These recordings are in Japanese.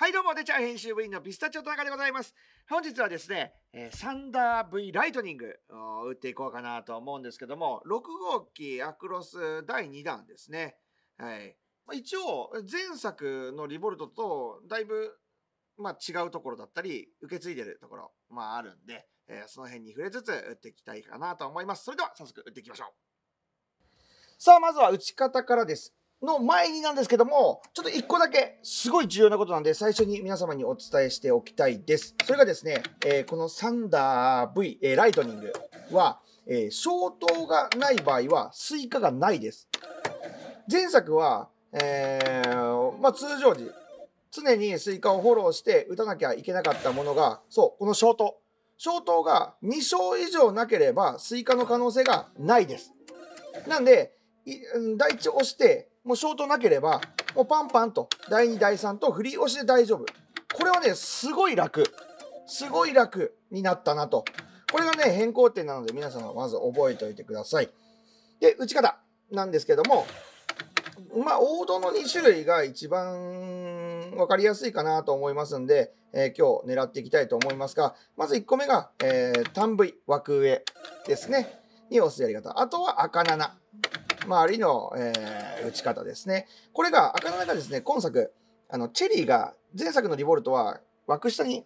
はいどうも、デチャー編集部員のピスタチオ田中でございます。本日はですね、サンダー V ライトニングを打っていこうかなと思うんですけども、6号機アクロス第2弾ですね。はい。一応、前作のリボルトとだいぶ、違うところだったり、受け継いでるところ、あるんで、その辺に触れつつ打っていきたいかなと思います。それでは早速打っていきましょう。さあ、まずは打ち方からです。の前になんですけども、ちょっと1個だけすごい重要なことなんで、最初に皆様にお伝えしておきたいです。それがですね、このサンダー V、ライトニングは、消灯がない場合はスイカがないです。前作は、通常時、常にスイカをフォローして打たなきゃいけなかったものが、そう、この消灯。消灯が2勝以上なければスイカの可能性がないです。なんで、第1押して、もうショートなければ、もうパンパンと、第2、第3とフリー押しで大丈夫。これはね、すごい楽になったなと。これがね、変更点なので皆様まず覚えておいてください。で、打ち方なんですけども、王道の2種類が一番分かりやすいかなと思いますんで、今日狙っていきたいと思いますが、まず1個目が、単 V、枠上ですね。に押すやり方。あとは赤7。周りの、打ち方ですね。これが、赤7がですね、今作、チェリーが、前作のリボルトは枠下に、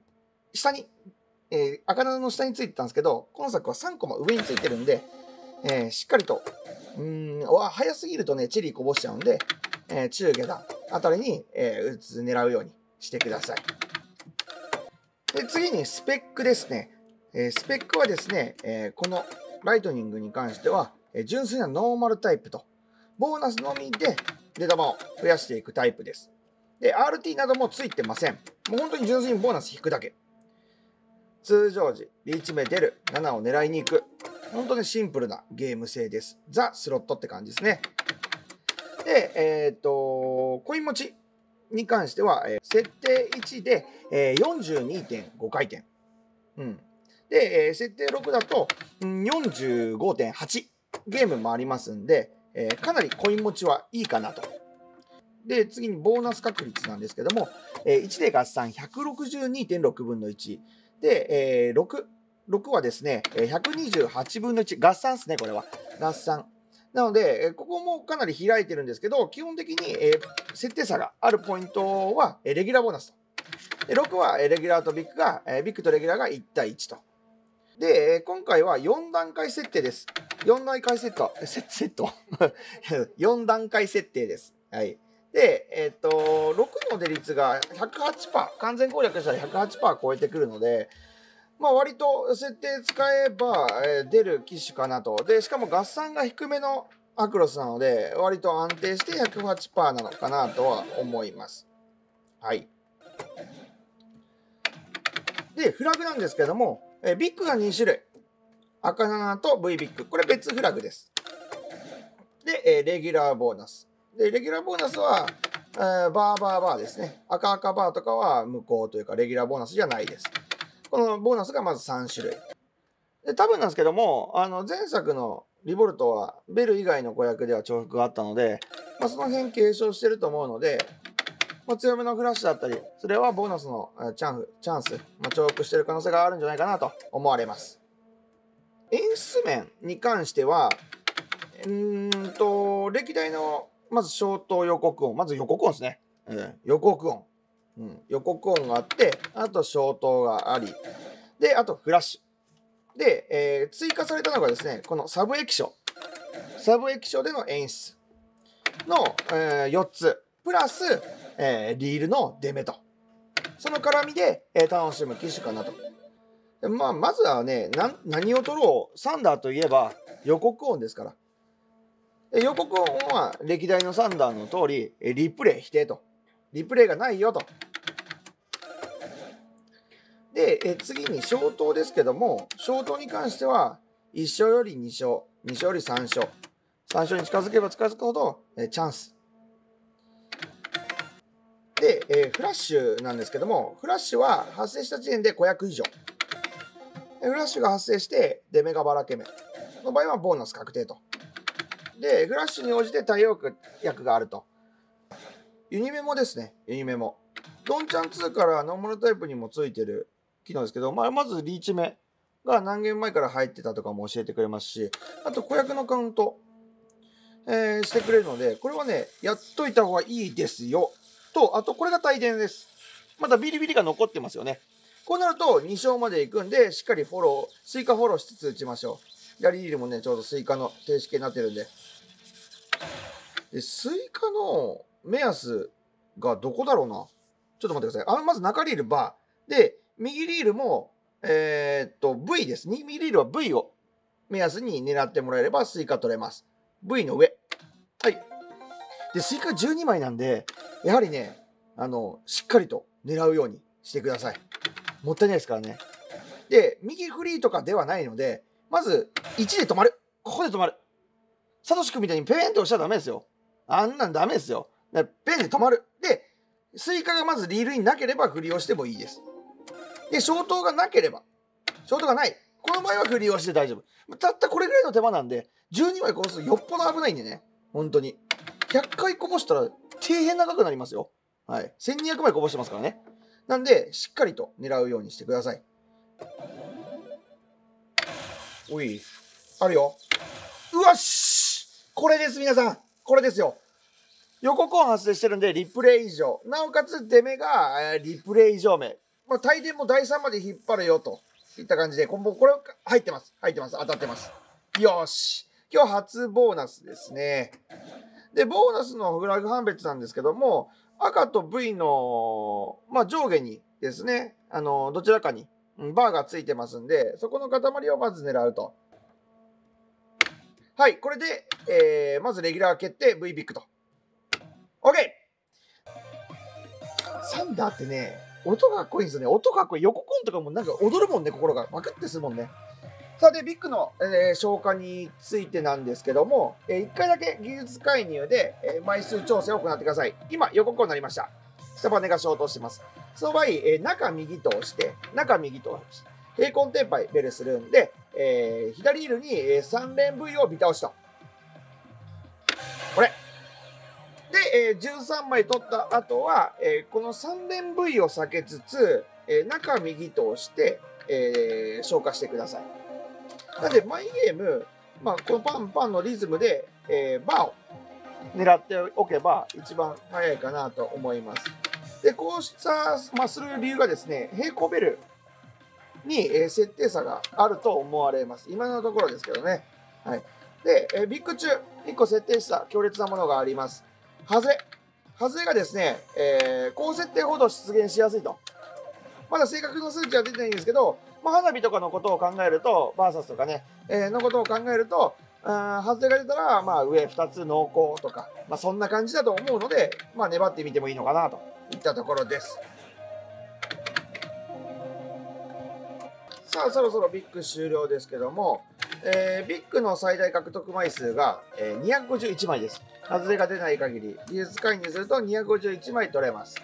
赤7の下についてたんですけど、今作は3個も上についてるんで、しっかりと、早すぎるとね、チェリーこぼしちゃうんで、中下段あたりに、狙うようにしてください。で、次にスペックですね。スペックはですね、このライトニングに関しては、純粋なノーマルタイプと、ボーナスのみで出玉を増やしていくタイプです。で、RT などもついてません。もう本当に純粋にボーナス引くだけ。通常時、リーチ目出る、7を狙いに行く。本当にシンプルなゲーム性です。ザ・スロットって感じですね。で、コイン持ちに関しては、設定1で、42.5 回転。で、設定6だと、45.8 ゲームもありますんで、かなりコイン持ちはいいかなと。で、次にボーナス確率なんですけども、1で合算 162.6 分の1。で、6はですね、128分の1。合算ですね、これは。合算。なので、ここもかなり開いてるんですけど、基本的に、設定差があるポイントは、レギュラーボーナスと。で、6はレギュラーとビッグが、ビッグとレギュラーが1対1と。で、今回は4段階設定です。4段階セット。4段階設定です。はい。で、6の出率が 108%、完全攻略したら 108% 超えてくるので、割と設定使えば、出る機種かなと。で、しかも合算が低めのアクロスなので、割と安定して 108% なのかなとは思います。はい。で、フラグなんですけども、ビッグが2種類。赤7と V ビッグ。これ別フラグです。で、レギュラーボーナス。で、レギュラーボーナスは、バーですね。赤バーとかは無効というか、レギュラーボーナスじゃないです。このボーナスがまず3種類。で、多分なんですけども、前作のリボルトは、ベル以外の子役では重複があったので、その辺継承してると思うので、強めのフラッシュだったり、それはボーナスのチャンス、重複してる可能性があるんじゃないかなと思われます。演出面に関しては、歴代の、まず消灯予告音。まず予告音ですね。予告音。予告音があって、あと消灯があり、で、あとフラッシュ。で、追加されたのがですね、このサブ液晶。サブ液晶での演出の、4つ。プラス、リールの出目と。その絡みで、楽しむ機種かなと。まずはね、何を撮ろう。サンダーといえば予告音ですから。予告音は歴代のサンダーの通り、リプレイ否定と。リプレイがないよと。で、次に消灯ですけども、消灯に関しては、1勝より2勝、2勝より3勝。3勝に近づけば近づくほど、チャンス。で、フラッシュなんですけども、フラッシュは発生した時点で500以上。フラッシュが発生して、出目がばらけ目の場合はボーナス確定と。で、フラッシュに応じて対応薬があると。ユニメモですね、ユニメモ。 ドンチャン2からノーマルタイプにもついてる機能ですけど、まずリーチ目が何ゲーム前から入ってたとかも教えてくれますし、あと子役のカウント、してくれるので、これはね、やっといた方がいいですよ。と、あとこれが大電です。まだビリビリが残ってますよね。こうなると2勝まで行くんで、しっかりスイカフォローしつつ打ちましょう。左リールもね、ちょうどスイカの停止形になってるんで。スイカの目安がどこだろうな。ちょっと待ってください。まず中リールバー。で、右リールも、V です。右リールは V を目安に狙ってもらえればスイカ取れます。V の上。はい。で、スイカ12枚なんで、やはりね、しっかりと狙うようにしてください。もったいないですからね。で、右フリーとかではないので、まず1で止まる。ここで止まる。サトシ君みたいにペーンと押しちゃダメですよ。あんなんダメですよ。ペンで止まる。で、スイカがまずリールになければ振りをしてもいいです。で、消灯がなければ、消灯がない。この場合は振りをして大丈夫。たったこれぐらいの手間なんで、12枚こぼすとよっぽど危ないんでね。本当に。100回こぼしたら底辺長くなりますよ。はい。1200枚こぼしてますからね。なんで、しっかりと狙うようにしてください。おい。あるよ。うわっしこれです、皆さん。これですよ。横コーン発生してるんで、リプレイ以上。なおかつ、出目が、リプレイ以上目。大電も第3まで引っ張るよ、といった感じで、これ入ってます。入ってます。当たってます。よし。今日初ボーナスですね。で、ボーナスのフラグ判別なんですけども、赤と V の、上下にですね、どちらかにバーがついてますんで、そこの塊をまず狙うと。はい、これで、まずレギュラー決定 V ビッグと。OK! サンダーってね、音がかっこいいんですよね。音かっこいい。横コンとかもなんか踊るもんね、心が。バクってするもんね。さあ、で、ビッグの、消化についてなんですけども、1回だけ技術介入で、枚数調整を行ってください。今、横コンになりました。下バネが消灯してます。その場合、中右と押して、平行転廃ベルするんで、左リールに3連 V をビタ押しと。これ。で、13枚取った後は、この3連 V を避けつつ、中右と押して、消化してください。なので、毎ゲーム、このパンパンのリズムで、バーを狙っておけば一番早いかなと思います。で、こうした、する理由がですね、平行ベルに、設定差があると思われます。今のところですけどね。はい。で、ビッグ中、1個設定した強烈なものがあります。外れがですね、高設定ほど出現しやすいと。まだ正確な数値は出てないんですけど、花火とかのことを考えると、バーサスとかね、のことを考えると、外れが出たら、上2つ濃厚とか、そんな感じだと思うので、粘ってみてもいいのかなといったところです。さあ、そろそろビッグ終了ですけども、ビッグの最大獲得枚数が、251枚です。外れが出ない限り、技術介入すると251枚取れます。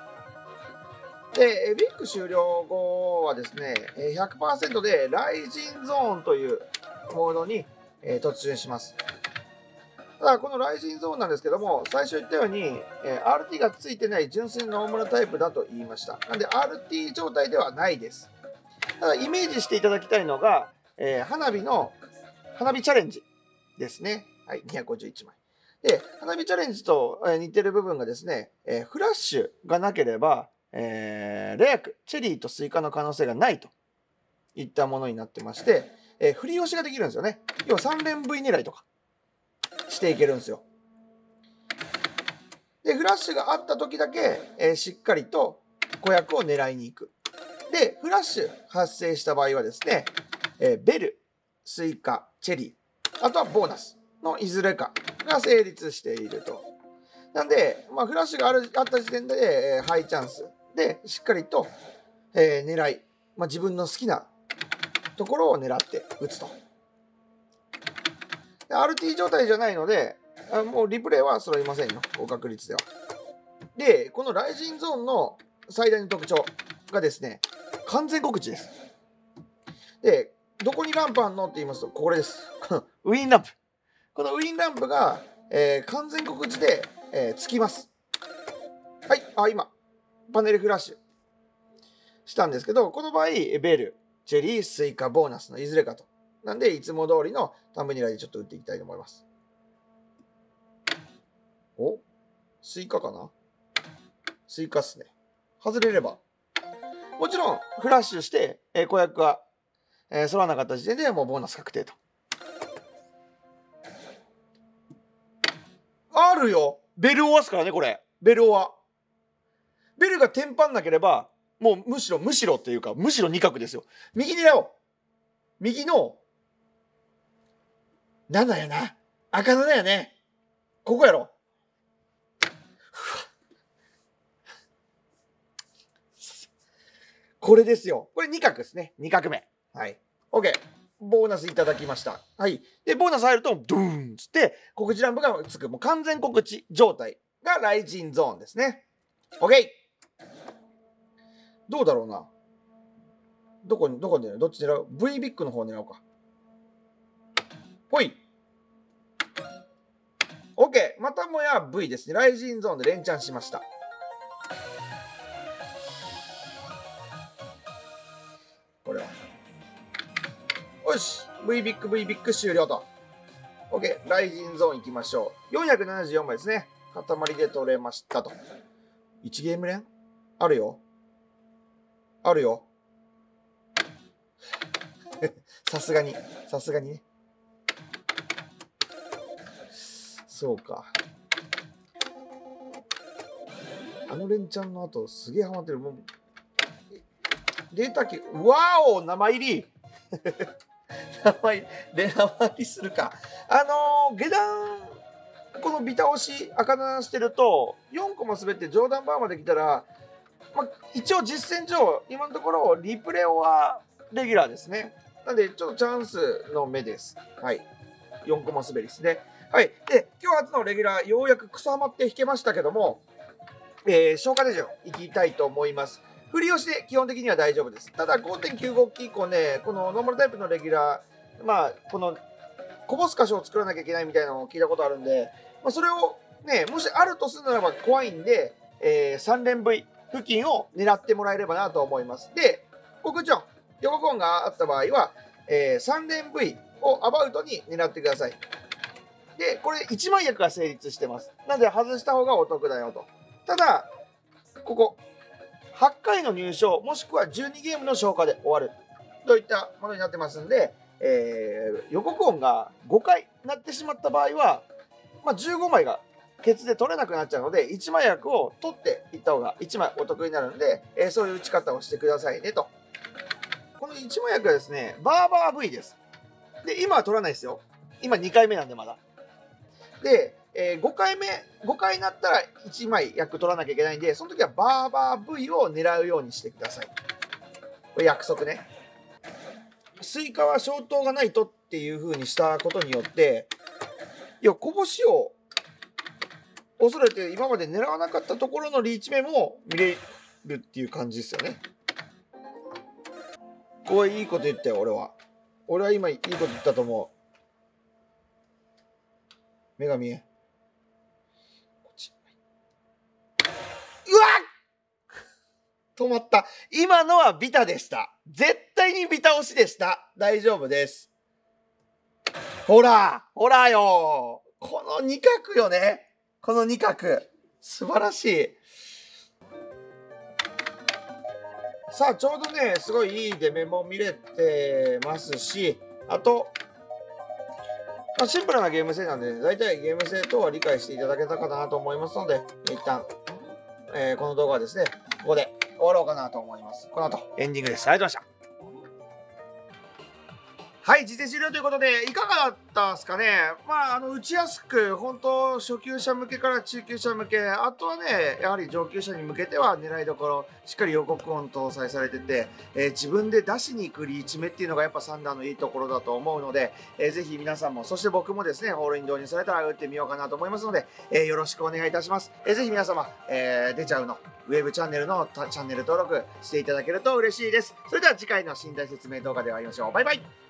で、ビッグ終了後はですね、100% でライジンゾーンというモードに突入します。ただ、このライジンゾーンなんですけども、最初言ったように、RT がついてない純粋なノーマルタイプだと言いました。なんで、RT 状態ではないです。ただ、イメージしていただきたいのが、花火チャレンジですね。はい、251枚。で、花火チャレンジと似てる部分がですね、フラッシュがなければ、レアク、チェリーとスイカの可能性がないといったものになってまして、振り押しができるんですよね。要は3連 V 狙いとかしていけるんですよ。で、フラッシュがあった時だけ、しっかりと子役を狙いに行く。で、フラッシュ発生した場合はですね、ベル、スイカ、チェリー、あとはボーナスのいずれかが成立していると。なんで、フラッシュがあった時点で、ハイチャンスでしっかりと、狙い、自分の好きなところを狙って打つと。RT 状態じゃないので、もうリプレイは揃いませんよ、高確率では。で、このライジンゾーンの最大の特徴がですね、完全告知です。で、どこにランプあんのって言いますと、これです。ウィンランプ。このウィンランプが、完全告知で、つきます。はい、今、 パネルフラッシュしたんですけど、この場合、ベル、チェリー、スイカ、ボーナスのいずれかと。なんで、いつも通りのタンブニラでちょっと打っていきたいと思います。お、スイカかな？スイカっすね。外れれば。もちろん、フラッシュして、公約が、揃わなかった時点でもうボーナス確定と。あるよ。ベルオアっすからね、これ。ベルオア。ベルがテンパんなければ、もうむしろっていうか、むしろ2角ですよ。右狙おう。右の、7やな。赤7やね。ここやろ。これですよ。これ2角ですね。2角目。はい。OK。ボーナスいただきました。はい。で、ボーナス入ると、ドゥーンつって、告知ランプがつく。もう完全告知状態がライジンゾーンですね。OK。どうだろうな。どこ狙う？どっち狙う？ V ビッグの方狙おうか。ほい。OK。またもや V ですね。ライジンゾーンで連チャンしました。これは。よし。V ビッグ終了と。OK。ライジンゾーン行きましょう。474枚ですね。塊で取れましたと。1ゲーム連あるよ。あるよ。さすがにね。そうか。あの連チャンの後、すげえハマってる。もうデータ機、わお生入り生入りするか。下段、このビタ押し、赤段してると、4個も滑って上段バーまで来たら、まあ、一応実戦上、今のところ、リプレオはレギュラーですね。なんで、ちょっとチャンスの目です。はい。4コマ滑りですね。はい。で、今日初のレギュラー、ようやくクソハマって引けましたけども、消化手順、いきたいと思います。振り押しで基本的には大丈夫です。ただ、5.95 機以降ね、このノーマルタイプのレギュラー、まあ、この、こぼす箇所を作らなきゃいけないみたいなのを聞いたことあるんで、まあ、それをね、もしあるとするならば怖いんで、3連 V 付近を狙ってもらえればなと思います。で、告知音、予告音があった場合は、3連 V をアバウトに狙ってください。で、これ1枚役が成立してます。なので外した方がお得だよと。ただ、ここ、8回の入賞、もしくは12ゲームの消化で終わる。といったものになってますんで、予告音が5回なってしまった場合は、まあ、15枚がケツで取れなくなっちゃうので、1枚役を取っていった方が1枚お得になるので、そういう打ち方をしてくださいねと。この1枚役はですね、バーバー V です。で、今は取らないですよ。今2回目なんでまだ。で、5回になったら1枚役取らなきゃいけないんで、その時はバーバー V を狙うようにしてください。これ約束ね。スイカは消灯がないとっていう風にしたことによって、いや、こぼしを恐れて今まで狙わなかったところのリーチ目も見れるっていう感じですよね。これいいこと言ったよ、俺は。俺は今いいこと言ったと思う。目が見え。こっち。うわっ止まった。今のはビタでした。絶対にビタ押しでした。大丈夫です。ほらよ。この2角よね。この2角。素晴らしい。さあ、ちょうどね、すごいいい出目も見れてますし、あと、まあ、シンプルなゲーム性なんで、ね、大体ゲーム性等は理解していただけたかなと思いますので、一旦、この動画はですね、ここで終わろうかなと思います。この後、エンディングです。ありがとうございました。はい、実践終了ということで、いかがだったですかね。まあ、打ちやすく、本当初級者向けから中級者向け、あとはね、やはり上級者に向けては狙いどころ、しっかり予告音搭載されてて、自分で出しに行くリーチ目っていうのがやっぱサンダーのいいところだと思うので、ぜひ皆さんも、そして僕もですね、ホールイン導入されたら打ってみようかなと思いますので、よろしくお願いいたします。ぜひ皆様、出ちゃうの、ウェブチャンネルのチャンネル登録していただけると嬉しいです。それでは次回の身体説明動画で会いましょう。バイバイ。